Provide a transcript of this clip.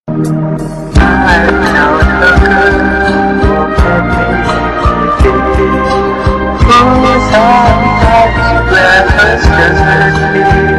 I know the girl who can make it. Who is sometimes breakfast just with me.